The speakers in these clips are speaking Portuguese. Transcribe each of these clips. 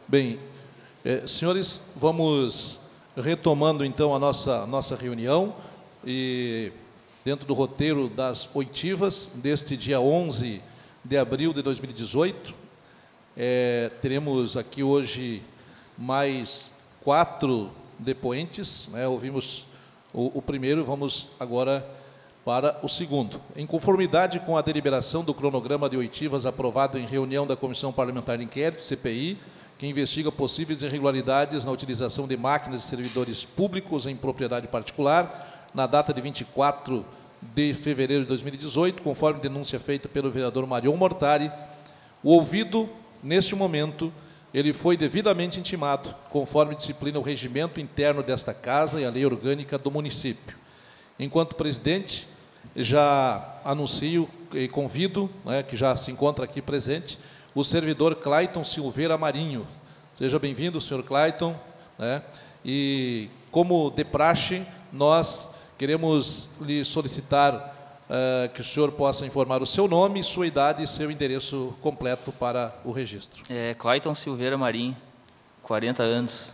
Bem, senhores, vamos retomando então a nossa reunião e dentro do roteiro das oitivas deste dia 11 de abril de 2018, teremos aqui hoje mais 4 depoentes, né? Ouvimos o primeiro, vamos agora para o segundo. Em conformidade com a deliberação do cronograma de oitivas aprovado em reunião da Comissão Parlamentar de Inquérito, CPI, que investiga possíveis irregularidades na utilização de máquinas de servidores públicos em propriedade particular, na data de 24 de fevereiro de 2018, conforme denúncia feita pelo vereador Marion Mortari, o ouvido, neste momento, ele foi devidamente intimado, conforme disciplina o regimento interno desta Casa e a lei orgânica do município. Enquanto presidente, já anuncio e convido, que já se encontra aqui presente, o servidor Clayton Silveira Marinho. Seja bem-vindo, senhor Clayton. E, como de praxe, nós queremos lhe solicitar que o senhor possa informar o seu nome, sua idade e seu endereço completo para o registro. Clayton Silveira Marinho, 40 anos.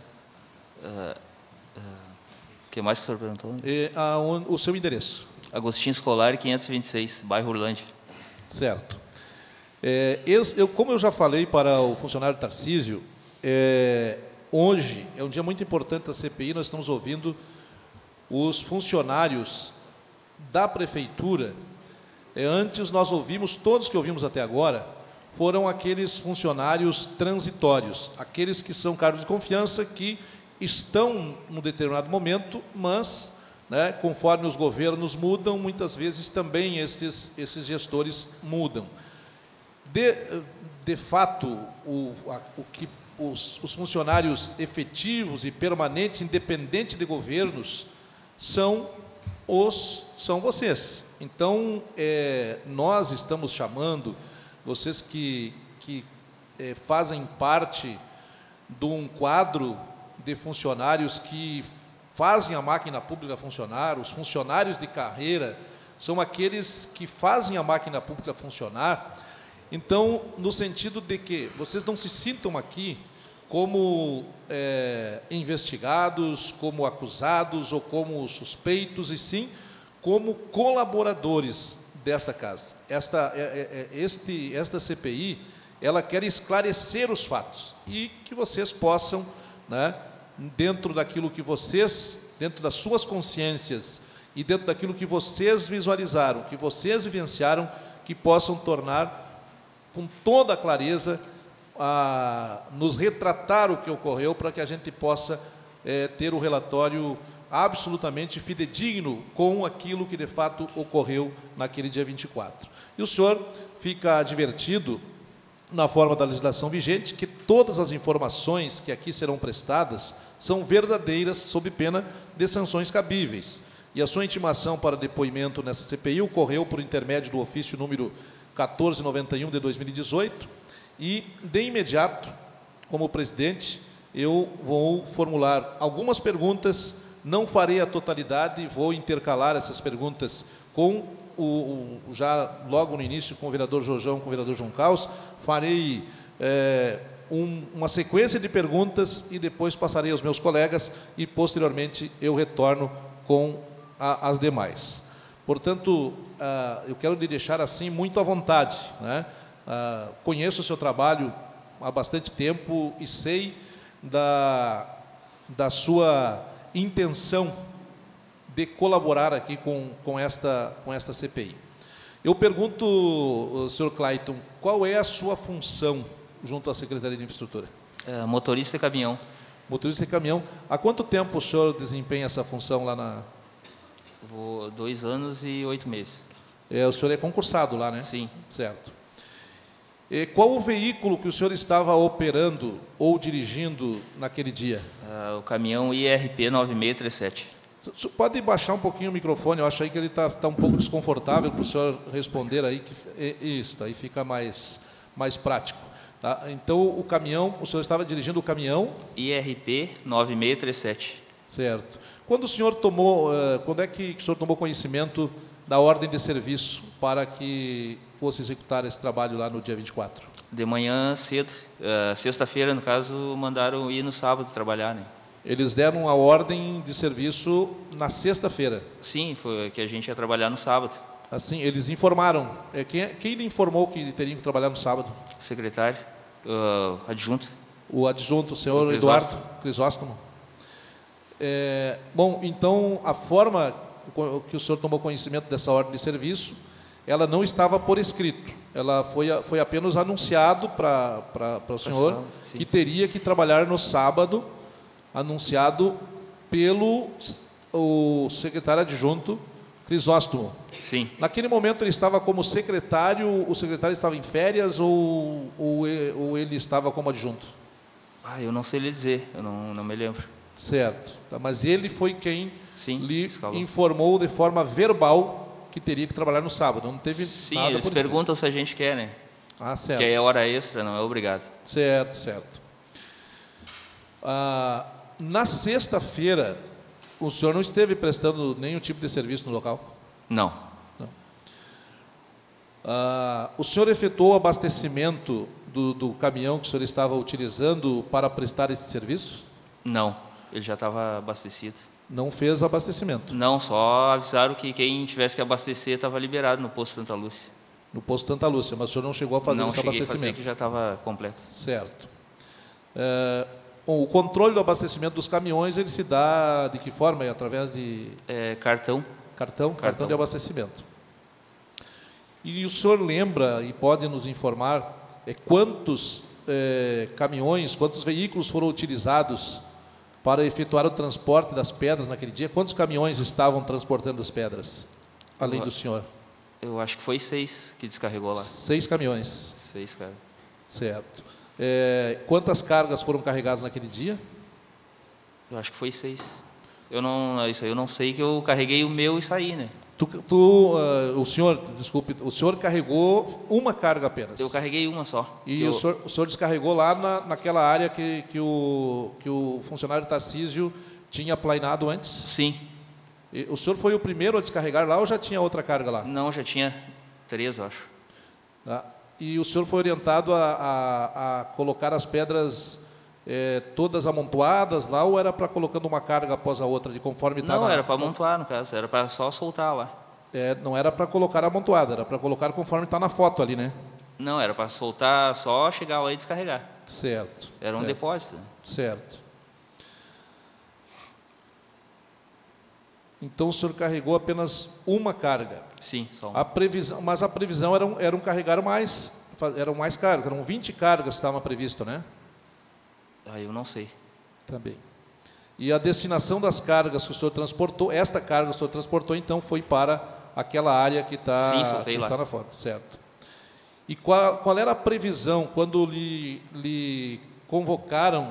O que mais que o senhor perguntou? O seu endereço. Agostinho Scolari, 526, bairro Urlândia. Certo. Como eu já falei para o funcionário Tarcísio, hoje é um dia muito importante da CPI, nós estamos ouvindo os funcionários da Prefeitura. Antes nós ouvimos, todos que ouvimos até agora, foram aqueles funcionários transitórios, aqueles que são cargos de confiança, que estão num determinado momento, mas, conforme os governos mudam, muitas vezes também esses gestores mudam. De fato, os funcionários efetivos e permanentes, independente de governos, são vocês. Então, nós estamos chamando vocês que fazem parte de um quadro de funcionários que fazem a máquina pública funcionar. Os funcionários de carreira são aqueles que fazem a máquina pública funcionar. Então, no sentido de que vocês não se sintam aqui como investigados, como acusados ou como suspeitos, e sim como colaboradores desta casa. Esta CPI, ela quer esclarecer os fatos e que vocês possam, dentro daquilo que vocês, dentro das suas consciências e dentro daquilo que vocês visualizaram, que vocês vivenciaram, que possam tornar com toda a clareza, nos retratar o que ocorreu, para que a gente possa ter o relatório absolutamente fidedigno com aquilo que de fato ocorreu naquele dia 24. E o senhor fica advertido, na forma da legislação vigente, que todas as informações que aqui serão prestadas são verdadeiras, sob pena de sanções cabíveis. E a sua intimação para depoimento nessa CPI ocorreu por intermédio do ofício número 1491 de 2018, e, de imediato, como presidente, eu vou formular algumas perguntas, não farei a totalidade, vou intercalar essas perguntas com já logo no início com o vereador Jorjão, com o vereador João Caus, farei uma sequência de perguntas e depois passarei aos meus colegas e, posteriormente, eu retorno com as demais. Portanto, eu quero lhe deixar assim muito à vontade, conheço o seu trabalho há bastante tempo e sei da sua intenção de colaborar aqui com esta CPI. Eu pergunto, senhor Clayton, qual é a sua função junto à Secretaria de Infraestrutura? Motorista de caminhão. Motorista de caminhão. Há quanto tempo o senhor desempenha essa função lá na... 2 anos e 8 meses. O senhor é concursado lá, né? Sim. Certo. E qual o veículo que o senhor estava operando ou dirigindo naquele dia? O caminhão IRP 9637. O senhor pode baixar um pouquinho o microfone? Eu acho aí que ele está um pouco desconfortável para o senhor responder aí. Isso, aí fica mais prático. Tá? Então, o senhor estava dirigindo o caminhão? IRP 9637. Certo. Quando é que o senhor tomou conhecimento da ordem de serviço para que fosse executar esse trabalho lá no dia 24? De manhã cedo. Sexta-feira, no caso, mandaram ir no sábado trabalhar, né? Eles deram a ordem de serviço na sexta-feira. Sim, foi que a gente ia trabalhar no sábado. Assim, eles informaram. Quem lhe informou que teriam que trabalhar no sábado? Secretário, adjunto. O adjunto, o senhor Crisóstomo. Eduardo Crisóstomo. Bom, então, a forma que o senhor tomou conhecimento dessa ordem de serviço, ela não estava por escrito. Ela foi apenas anunciado para o senhor sábado, sim. que teria que trabalhar no sábado, anunciado pelo o secretário adjunto Crisóstomo. Sim. Naquele momento ele estava como secretário, o secretário estava em férias ou ele estava como adjunto? Eu não sei lhe dizer, eu não me lembro. Certo. Tá, mas ele foi quem Sim, lhe escalou. informou de forma verbal que teria que trabalhar no sábado. Não teve Sim, nada eles por escrito. perguntam se a gente quer, né? Certo. Que é hora extra, não é obrigado. Certo. Na sexta-feira, o senhor não esteve prestando nenhum tipo de serviço no local? Não. O senhor efetuou o abastecimento do caminhão que o senhor estava utilizando para prestar esse serviço? Não, ele já estava abastecido. Não fez abastecimento? Não, só avisaram que quem tivesse que abastecer estava liberado no posto Santa Lúcia. No posto Santa Lúcia, mas o senhor não chegou a fazer Não esse cheguei a abastecimento? fazer, que já estava completo. Certo. Bom, o controle do abastecimento dos caminhões, ele se dá de que forma? É através de Cartão. Cartão de abastecimento. E o senhor lembra e pode nos informar quantos caminhões, quantos veículos foram utilizados para efetuar o transporte das pedras naquele dia? Quantos caminhões estavam transportando as pedras, além do senhor? Eu acho que foi 6 que descarregou lá. 6 caminhões. 6, cara. Certo. Quantas cargas foram carregadas naquele dia? Eu acho que foi 6. Isso aí eu não sei, que eu carreguei o meu e saí, né? O senhor carregou uma carga apenas? Eu carreguei uma só. E o senhor descarregou lá naquela área que o funcionário Tarcísio tinha planeado antes? Sim. E o senhor foi o primeiro a descarregar lá ou já tinha outra carga lá? Não, já tinha 3, eu acho. E o senhor foi orientado a colocar as pedras todas amontoadas lá, ou era para colocando uma carga após a outra, de conforme estava? Não, era para amontoar, no caso, era para só soltar lá. Não era para colocar amontoada, era para colocar conforme está na foto ali, né? Não, era para soltar, só chegar lá e descarregar. Certo. Era um depósito. Certo. Então o senhor carregou apenas uma carga? Sim, só uma. Mas a previsão era um carregar mais, eram mais cargas, eram 20 cargas que estavam previstas, né? Eu não sei. Também. E a destinação das cargas que o senhor transportou, esta carga que o senhor transportou, então, foi para aquela área que está na foto, certo? E qual era a previsão quando lhe convocaram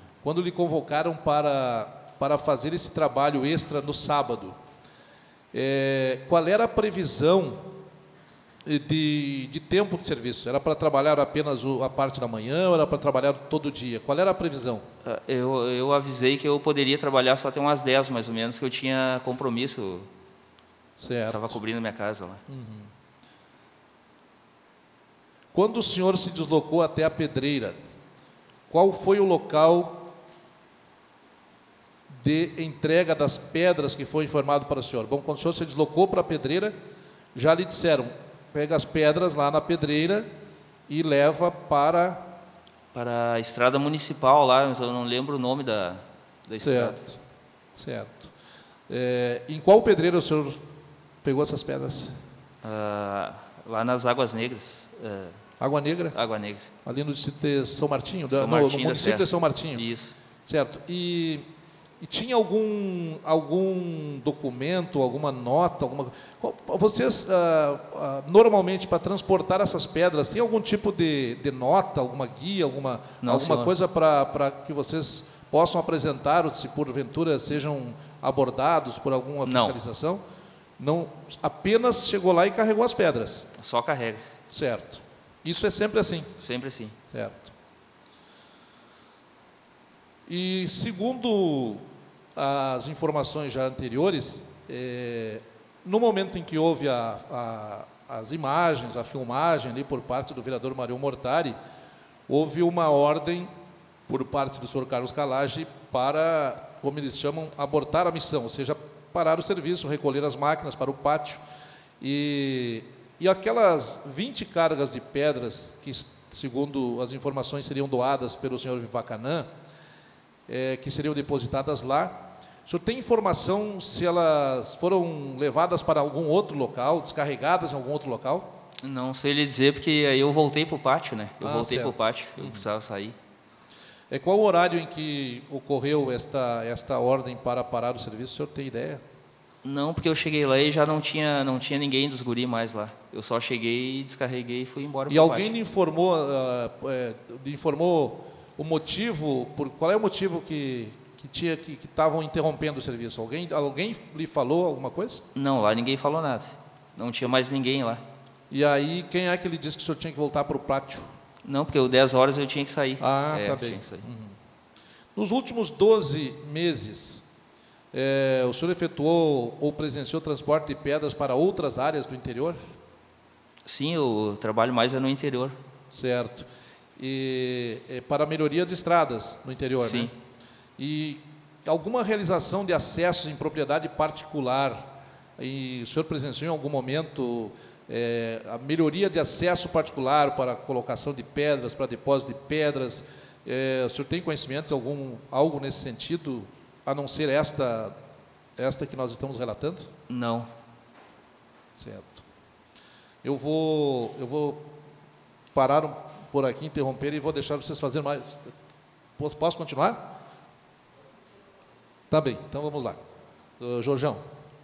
para fazer esse trabalho extra no sábado? Qual era a previsão de tempo de serviço? Era para trabalhar apenas a parte da manhã ou era para trabalhar todo dia? Qual era a previsão? Eu avisei que eu poderia trabalhar só até umas 10, mais ou menos, que eu tinha compromisso. Certo. Estava cobrindo minha casa lá. Uhum. Quando o senhor se deslocou até a pedreira, qual foi o local de entrega das pedras que foi informado para o senhor? Bom, quando o senhor se deslocou para a pedreira, já lhe disseram, pega as pedras lá na pedreira e leva para a estrada municipal lá, mas eu não lembro o nome da estrada. Certo. Em qual pedreira o senhor pegou essas pedras? Lá nas Águas Negras. Água Negra? Água Negra. Ali no distrito de São Martinho? No município de São Martinho. Isso. Certo. E tinha algum documento, alguma nota, vocês normalmente para transportar essas pedras tem algum tipo de nota, alguma guia, alguma coisa para que vocês possam apresentar, se porventura sejam abordados por alguma fiscalização? Não, apenas chegou lá e carregou as pedras. Só carrega. Certo. Isso é sempre assim? Sempre assim. Certo. E segundo as informações já anteriores, no momento em que houve a as imagens, a filmagem ali por parte do vereador Mário Mortari, houve uma ordem por parte do senhor Carlos Calage para, como eles chamam, abortar a missão, ou seja, parar o serviço, recolher as máquinas para o pátio. E aquelas 20 cargas de pedras que, segundo as informações, seriam doadas pelo senhor Vivacanã, que seriam depositadas lá, o senhor tem informação se elas foram levadas para algum outro local, descarregadas em algum outro local? Não sei lhe dizer, porque aí eu voltei para o pátio, né? Eu voltei certo. para o pátio, eu precisava sair. Qual o horário em que ocorreu esta ordem para parar o serviço? O senhor tem ideia? Não, porque eu cheguei lá e já não tinha ninguém dos guri mais lá. Eu só cheguei, descarreguei e fui embora para o pátio. E alguém lhe informou o motivo, qual é o motivo que estavam interrompendo o serviço? Alguém lhe falou alguma coisa? Não, lá ninguém falou nada. Não tinha mais ninguém lá. E aí, quem é que lhe disse que o senhor tinha que voltar para o pátio? Não, porque 10 horas eu tinha que sair. Tá bem. Nos últimos 12 meses, o senhor efetuou ou presenciou transporte de pedras para outras áreas do interior? Sim, eu trabalho mais no interior. Certo. E para a melhoria de estradas no interior, sim, né? E alguma realização de acessos em propriedade particular, e o senhor presenciou em algum momento a melhoria de acesso particular para a colocação de pedras, para depósito de pedras? O senhor tem conhecimento de algo nesse sentido, a não ser esta que nós estamos relatando? Não. Certo. Eu vou parar por aqui, interromper, e vou deixar vocês fazerem mais. Posso continuar? Tá bem, então vamos lá. Jorjão.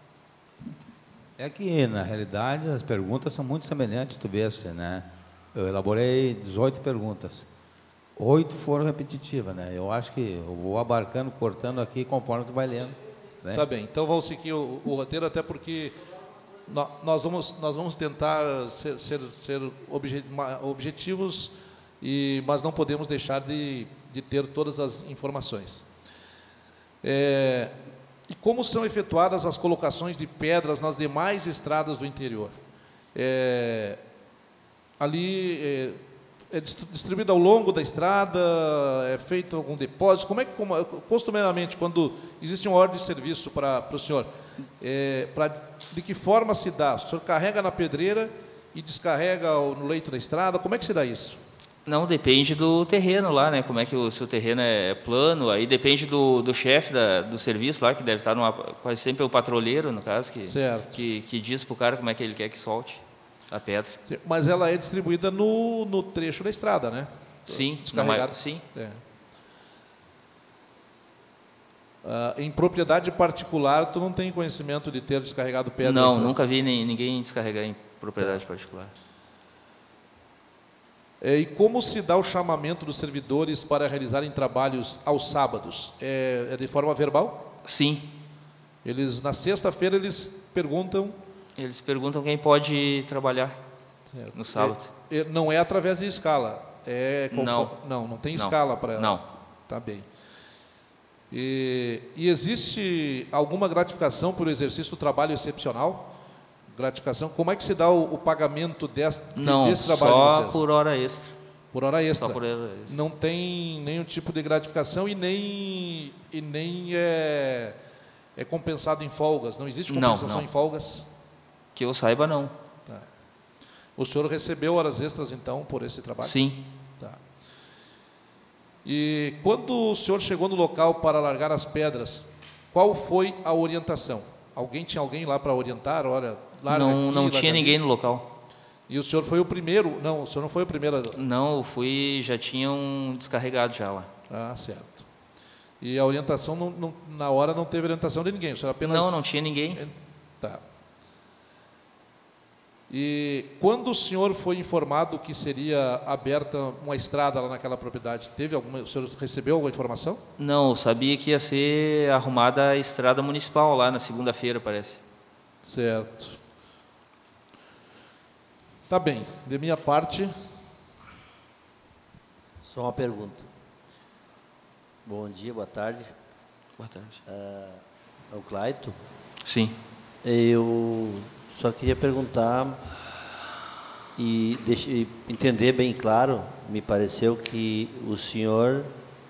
É que, na realidade, as perguntas são muito semelhantes, tu vês, né? Eu elaborei 18 perguntas. 8 foram repetitivas, né? Eu acho que eu vou abarcando, cortando aqui, conforme tu vai lendo, né? Tá bem, então vamos seguir o roteiro, até porque nós vamos tentar ser objetivos, mas não podemos deixar de ter todas as informações. E como são efetuadas as colocações de pedras nas demais estradas do interior? Ali é distribuída ao longo da estrada, é feito algum depósito? Costumeiramente, quando existe uma ordem de serviço para o senhor, de que forma se dá? O senhor carrega na pedreira e descarrega no leito da estrada? Como é que se dá isso? Não, depende do terreno lá, né? Como é que o seu terreno é plano, aí depende do chefe do serviço lá, que deve estar quase sempre o patrulheiro, no caso, que diz para o cara como é que ele quer que solte a pedra. Mas ela é distribuída no trecho da estrada, né? Sim, descarregada. Sim. Em propriedade particular, tu não tem conhecimento de ter descarregado pedras? Não, nunca vi ninguém descarregar em propriedade particular. E como se dá o chamamento dos servidores para realizarem trabalhos aos sábados? É de forma verbal? Sim. Na sexta-feira, eles perguntam... Eles perguntam quem pode trabalhar no sábado. Não é através de escala? Não tem escala para ela? Não. Tá bem. E existe alguma gratificação por exercício do trabalho excepcional? Gratificação? Como é que se dá o pagamento desse trabalho de vocês? Só por hora extra. Por hora extra. Só por hora extra. Não tem nenhum tipo de gratificação e nem é compensado em folgas? Não existe compensação em folgas? Que eu saiba, não. Tá. O senhor recebeu horas extras, então, por esse trabalho? Sim. Tá. E quando o senhor chegou no local para largar as pedras, qual foi a orientação? Tinha alguém lá para orientar? Olha, larga aqui, não tinha ninguém no local. E o senhor foi o primeiro? Não, o senhor não foi o primeiro? Não, eu fui, já tinham descarregado já lá. Ah, certo. E a orientação, na hora, não teve orientação de ninguém? O senhor apenas... Não tinha ninguém. Tá. E quando o senhor foi informado que seria aberta uma estrada lá naquela propriedade, o senhor recebeu alguma informação? Não, eu sabia que ia ser arrumada a estrada municipal lá na segunda-feira, parece. Certo. Tá bem, de minha parte... Só uma pergunta. Bom dia, boa tarde. Boa tarde. É o Claito? Sim. Eu só queria perguntar E entender bem claro, me pareceu que o senhor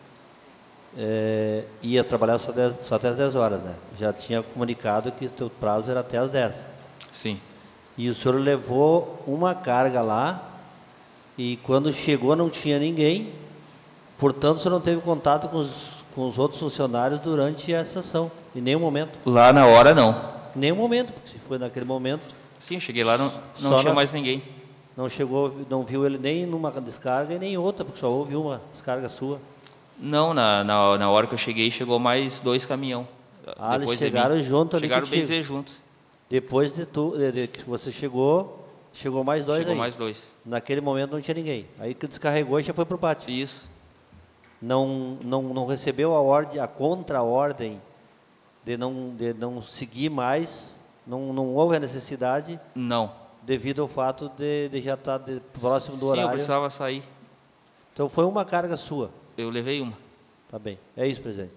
ia trabalhar só até as 10 horas, né? Já tinha comunicado que o seu prazo era até as 10. Sim. E o senhor levou uma carga lá e quando chegou não tinha ninguém, portanto o senhor não teve contato com os outros funcionários durante a sessão, em nenhum momento? Lá na hora não. Em nenhum momento, porque se foi naquele momento... Sim, eu cheguei lá, não tinha mais ninguém. Não chegou, não viu ele nem numa descarga e nem outra, porque só houve uma descarga sua. Não, na hora que eu cheguei, chegou mais 2 caminhão. Eles chegaram junto ali. Chegaram bem dizer junto. Depois de que você chegou mais 2 aí. Chegou mais 2. Naquele momento não tinha ninguém. Aí que descarregou e já foi para o pátio. Isso. Não recebeu a contra-ordem de não seguir mais, não houve a necessidade? Não. Devido ao fato de já estar próximo do horário? Sim, eu precisava sair. Então foi uma carga sua? Eu levei uma. Tá bem. É isso, presidente.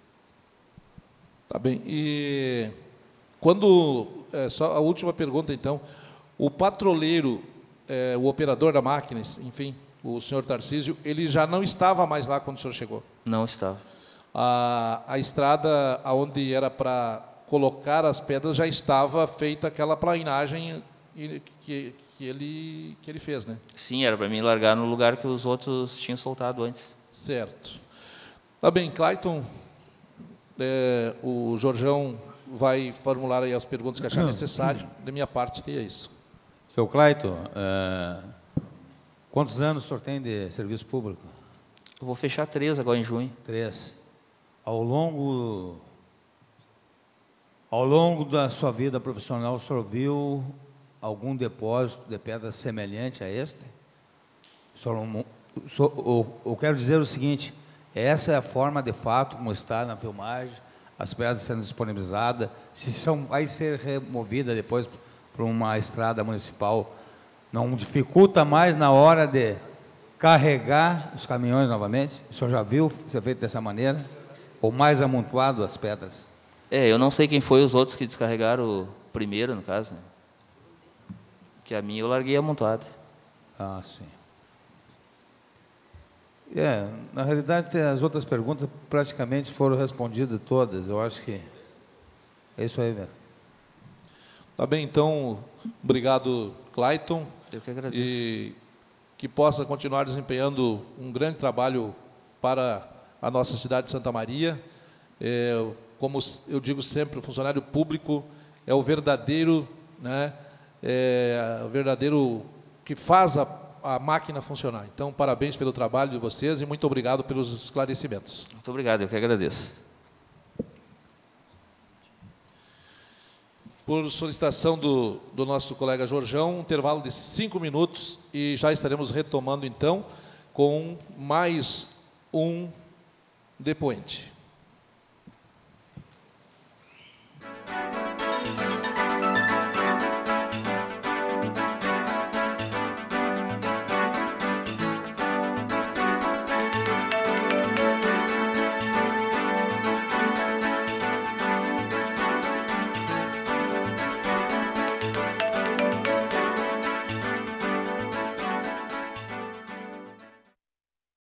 Tá bem. E quando... só a última pergunta, então. O patroleiro, o operador da máquina, enfim, o senhor Tarcísio, ele já não estava mais lá quando o senhor chegou? Não estava. A estrada onde era para colocar as pedras já estava feita aquela plainagem que ele fez, né? Sim, era para mim largar no lugar que os outros tinham soltado antes. Certo. Tá bem, Clayton, o Jorjão vai formular aí as perguntas que achar necessário. Da minha parte, é isso. Seu Clayton, quantos anos o senhor tem de serviço público? Eu vou fechar 3 agora em junho. 3. Ao longo da sua vida profissional, o senhor viu algum depósito de pedra semelhante a este? Eu quero dizer o seguinte, essa é a forma de fato, como está na filmagem, as pedras sendo disponibilizadas, vai ser removida depois para uma estrada municipal, não dificulta mais na hora de carregar os caminhões novamente? O senhor já viu ser feito dessa maneira? Ou mais amontoado as pedras? Eu não sei quem foi os outros que descarregaram primeiro, no caso, né? Que a minha eu larguei amontoado. Ah, sim. Na realidade, as outras perguntas praticamente foram respondidas todas. Eu acho que é isso aí, velho. Tá bem, então, obrigado, Clayton. Eu que agradeço. E que possa continuar desempenhando um grande trabalho para a nossa cidade de Santa Maria. Como eu digo sempre, o funcionário público é o verdadeiro, né, o verdadeiro que faz a máquina funcionar. Então, parabéns pelo trabalho de vocês e muito obrigado pelos esclarecimentos. Muito obrigado, eu que agradeço. Por solicitação do nosso colega Jorjão, um intervalo de 5 minutos e já estaremos retomando, então, com mais um depoente.